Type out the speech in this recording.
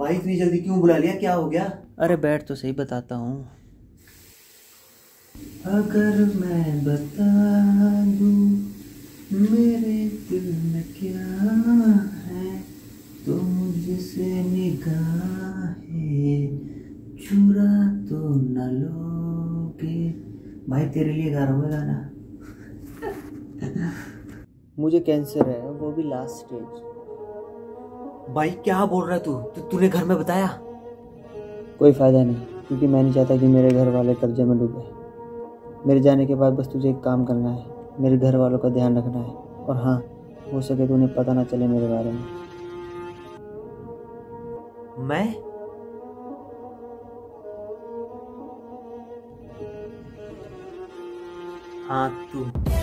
भाई इतनी जल्दी क्यों बुला लिया, क्या हो गया? अरे बैठ तो सही, बताता हूँ। अगर मैं बता दूं मेरे दिल में क्या है, तो मुझसे निगाहें चुरा तो न लोगे। भाई तेरे लिए गा रहा हूँ ये गाना। मुझे कैंसर है, वो भी लास्ट स्टेज। भाई क्या बोल रहा है तू? तूने घर में बताया? कोई फायदा नहीं, क्योंकि मैं नहीं चाहता कि मेरे घर वाले कर्जे में डूबे। मेरे जाने के बाद बस तुझे एक काम करना है, मेरे घर वालों का ध्यान रखना है। और हाँ, हो सके तो उन्हें पता ना चले मेरे बारे में। मैं? हाँ तू।